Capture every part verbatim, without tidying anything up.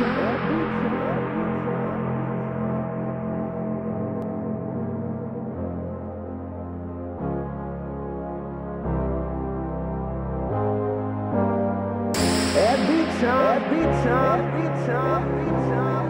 Every time, every time, every time, every time,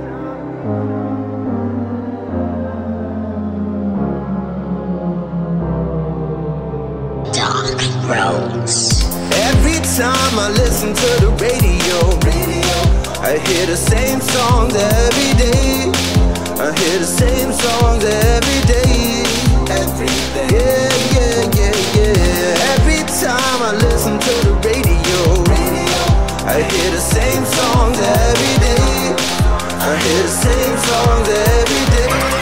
Dark Rose. every time I listen to the radio, radio, I hear the same songs every day. I hear the same songs every day. Every day. Yeah, yeah, yeah, yeah. Every time I listen to the radio, radio, I hear the same songs every day. I hear the same songs every day.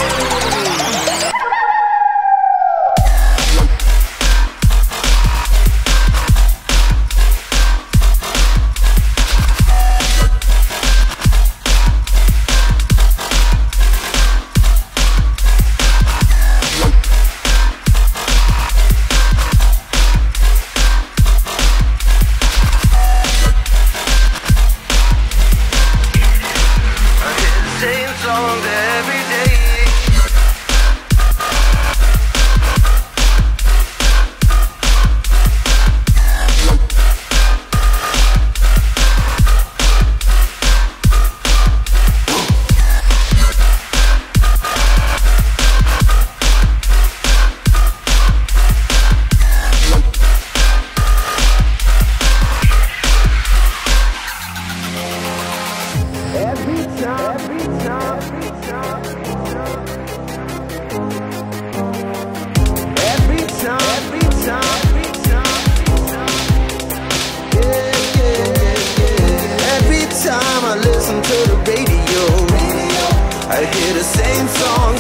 Same songs every day. Every time, every time, every time, every time, every time, every time, yeah, yeah, yeah. Every time I listen to the radio, I hear the same song